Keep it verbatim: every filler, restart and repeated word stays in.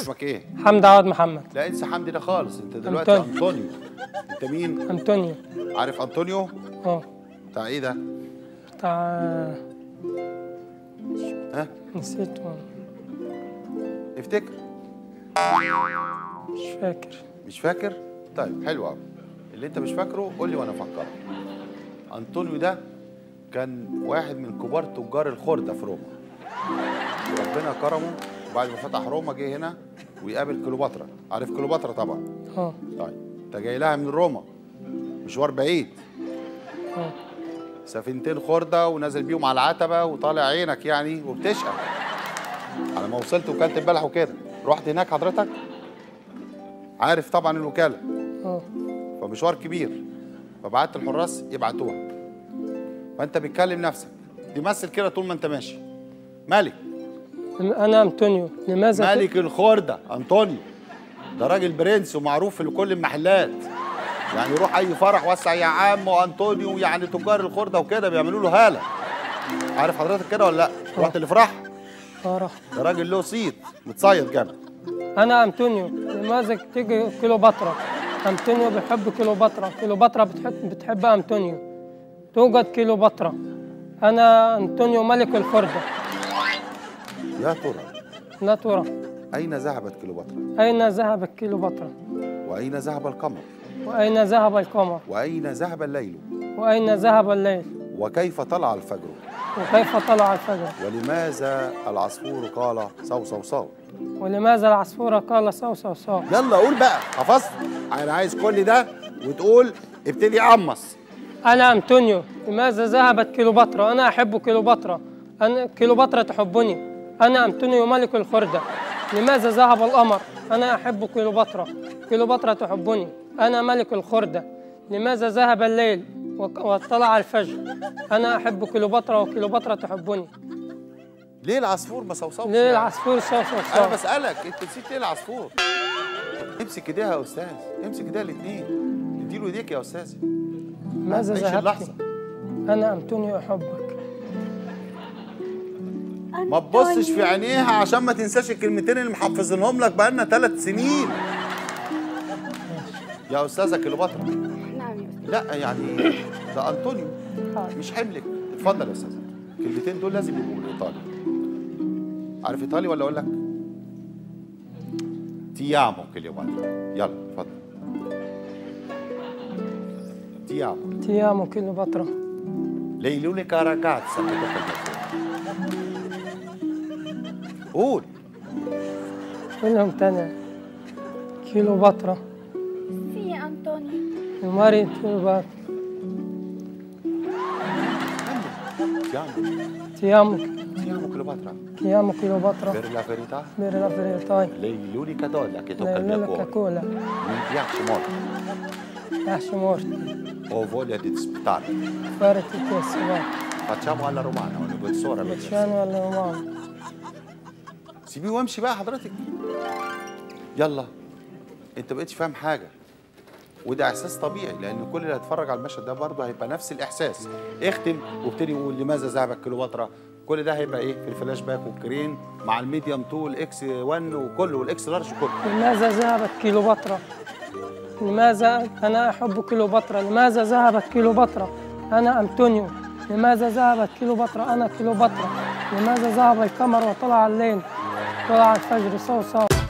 اسمك ايه؟ حمدي عوض محمد. لا انسى حمدي ده خالص، انت دلوقتي أنطونيو. انطونيو. انت مين؟ انطونيو. عارف انطونيو؟ اه. بتاع ايه ده؟ بتاع ها؟ نسيت والله. افتكر. مش فاكر. مش فاكر؟ طيب حلو قوي. اللي انت مش فاكره قول لي وانا افكرك. انطونيو ده كان واحد من كبار تجار الخردة في روما. وربنا كرمه وبعد ما فتح روما جه هنا ويقابل كليوباترا. عارف كليوباترا طبعا؟ اه. طيب انت جاي لها من روما مشوار بعيد. اه. سفينتين خردة ونازل بيهم على العتبة وطالع عينك يعني وبتشقى. على ما وصلت وكالة البلح وكده، رحت هناك حضرتك؟ عارف طبعا الوكالة. اه. فمشوار كبير، فبعت الحراس يبعتوها. فانت بتكلم نفسك تمثل كده طول ما انت ماشي. مالك؟ انا انطونيو. لماذا ملك الخردة انطونيو. ده راجل برنس ومعروف في كل المحلات. يعني يروح اي فرح وسع يا عم وانطونيو، يعني تجار الخردة وكده بيعملوا له هالة. عارف حضرتك كده ولا لا؟ رحت الافراح؟ اه رحت. ده راجل له صيت متصيد جامد. انا انطونيو. لماذا تيجي كليوباترا؟ انطونيو بيحب كليوباترا، كليوباترا بتحب بتحب انطونيو. توجد كليوباترا. انا انطونيو ملك الخردة. يا ترى لا ترى. اين ذهبت كليوباترا؟ اين ذهبت كليوباترا؟ واين ذهب القمر؟ واين ذهب القمر؟ واين ذهب الليل؟ واين ذهب الليل؟ وكيف طلع الفجر؟ وكيف طلع الفجر؟ ولماذا العصفور قال صو صو صو؟ ولماذا العصفورة قال صو صو صو؟ يلا قول بقى، حفظت؟ انا عايز كل ده وتقول ابتدي قمص. أنا أنطونيو. لماذا ذهبت كليوباترا؟ أنا أحب كليوباترا. أنا كليوباترا تحبني. أنا أنطونيو ملك الخردة. لماذا ذهب القمر؟ أنا أحب كليوباترا. كليوباترا تحبني. أنا ملك الخردة. لماذا ذهب الليل وطلع الفجر؟ أنا أحب كليوباترا وكليوباترا تحبني. ليه العصفور ما صوصوش؟ ليه العصفور صو صو صو؟ انا بسألك، انت نسيت ليه العصفور؟ امسك ايديها يا استاذ، امسك ايديها الاثنين. اديله ايديك يا استاذ. ماذا عيش ذهبت؟ اللحظة. أنا أنطونيو أحبك. ما تبصش في عينيها عشان ما تنساش الكلمتين اللي محفظينهم لك بقالنا ثلاث سنين. يا استاذه كليوباترا. نعم يا أستاذ. لا يعني ده انطونيو مش حملك. اتفضل يا استاذ. الكلمتين دول لازم يبقوا بالايطالي. عارف ايطالي ولا اقول لك؟ تيامو كليوباترا. يلا اتفضل. تيامو. تيامو كليوباترا. ليلونيكا راجاتسا. قول. قول لهم تاني. كليوباترا. في يا أنطونيو. ماري كليوباترا. تيامو. تيامو. تيامو كليوباترا. تيامو كليوباترا. Per la verità, Per la verità. lei è l'unica donna che tocca il mio Lei cuore. cola. Mi piace molto. يحشي مورتي. Ho voglia di disputarla. فارت الكسوة. Facciamo alla romana, una buon'ora. بتشان ولا ماما؟ سيبيه وامشي بقى حضرتك. يلا. انت بقيتش فاهم حاجه. وده احساس طبيعي لان كل اللي هيتفرج على المشهد ده برضه هيبقى نفس الاحساس. اختم وابتدي قول لماذا ذهبت كليوباترا. كل ده هيبقى ايه في الفلاش باك والكرين مع الميديوم طول اكس واحد وكله والاكس لارج كله. لماذا ذهبت كليوباترا؟ لماذا أنا أحب كليوباترا؟ لماذا ذهبت كليوباترا؟ أنا أنطونيو. لماذا ذهبت كليوباترا؟ أنا كليوباترا. لماذا ذهب القمر وطلع الليل؟ طلع الفجر صو صو.